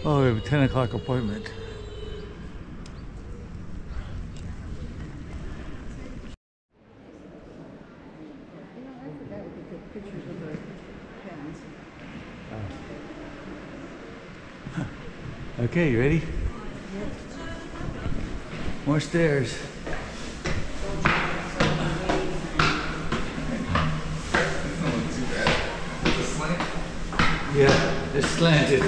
Oh, we have a 10 o'clock appointment. Okay, you ready? More stairs. Yeah, it's slanted.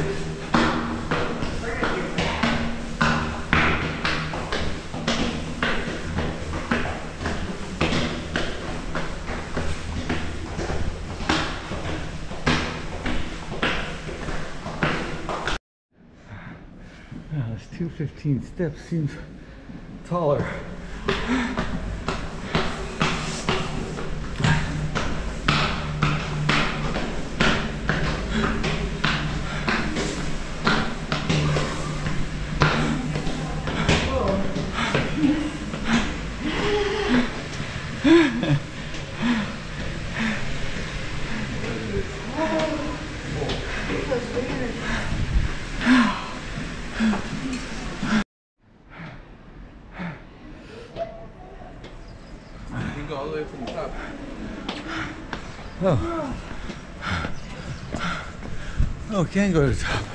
Wow, this 215 steps seems taller. You can go all the way from the top. Oh. Oh, can go to the top.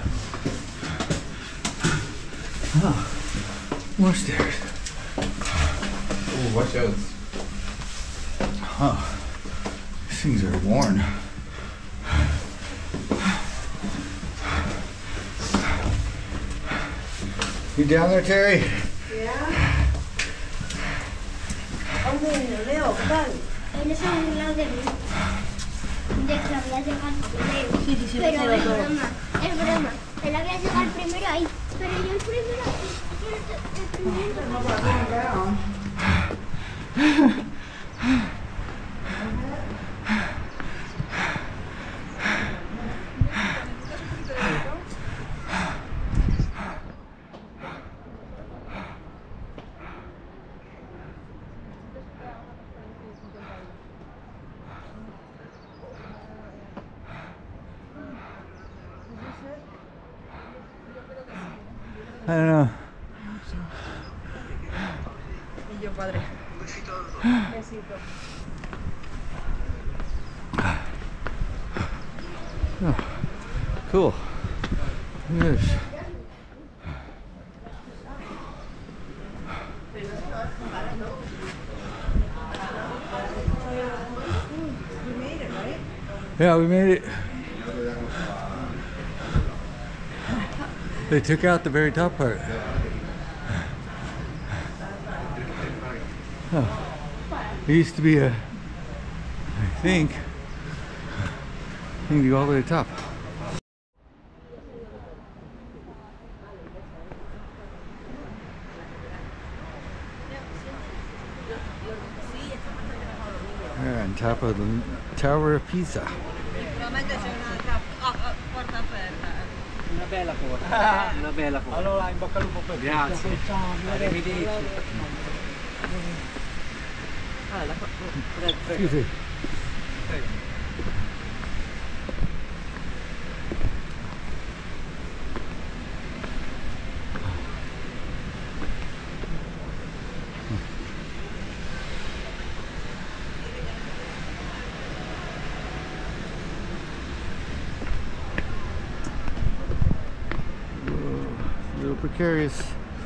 Oh. More stairs. Oh, watch out. Oh. These things are worn. You down there, Terry? Yeah. Hombre, Leo, ¿qué tal? Él es un lado de mí. De que la voy a llegar primero. Sí, sí, sí, Pero sí, es sí. broma, es broma. Él la voy a llegar primero ahí. Pero yo el primero aquí. El primero. No, but I'm going down. I don't know. Y yo, padre. Besito. Oh, cool. Look at this. We made it, right? Yeah, we made it. They took out the very top part. Oh. There used to be a, I think you go all the way to the top. We're on top of the Tower of Pisa. Una bella foto, una bella foto. Allora, in bocca al lupo per Grazie. Arrivederci. Excuse me. A little precarious.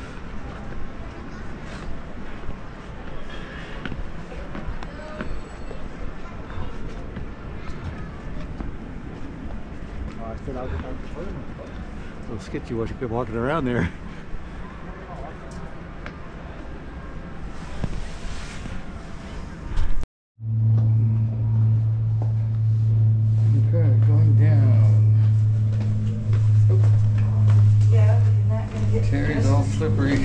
A little sketchy what you keep walking around there. Okay, going down. Yeah, you're not gonna get Terry's all slippery.